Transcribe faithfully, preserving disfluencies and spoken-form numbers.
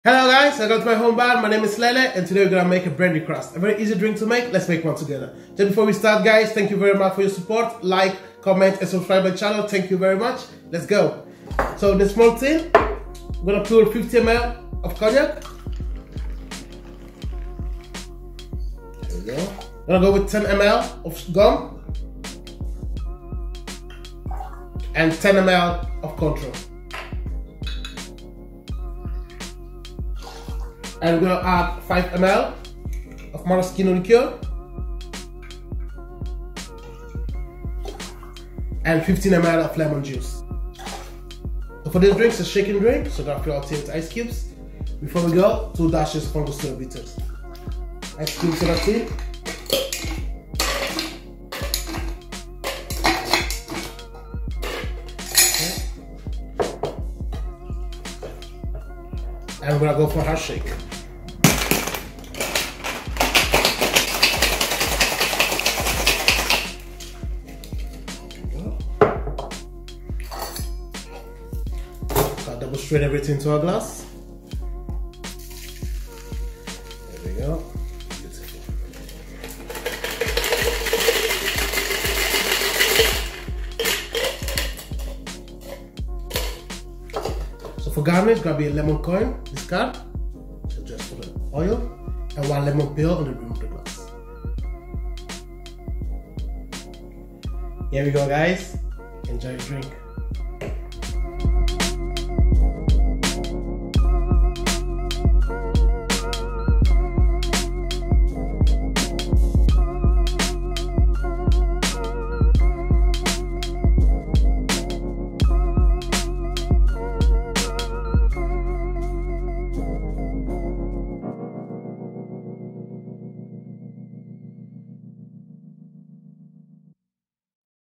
Hello guys, welcome to my home bar. My name is Lele and today we're gonna make a brandy crust. A very easy drink to make. Let's make one together. Just before we start guys, thank you very much for your support. Like, comment and subscribe my channel. Thank you very much. Let's go. So the small tin, I'm gonna pour fifty milliliters of cognac. There we go. I'm gonna go with ten milliliters of gum and ten milliliters of Cointreau. And we're gonna add five milliliters of maraschino liqueur and fifteen milliliters of lemon juice. So for this drink, it's a shaking drink, so we're gonna fill our tea with ice cubes. Before we go, two dashes of Angostura bitters. Ice cubes in our tea. Okay. And we're gonna go for a hard shake. Double strain everything into a glass. There we go. Beautiful. So for garnish, grab a lemon coin, discard. So just for the oil and one lemon peel on the rim of the glass. Here we go, guys. Enjoy your drink.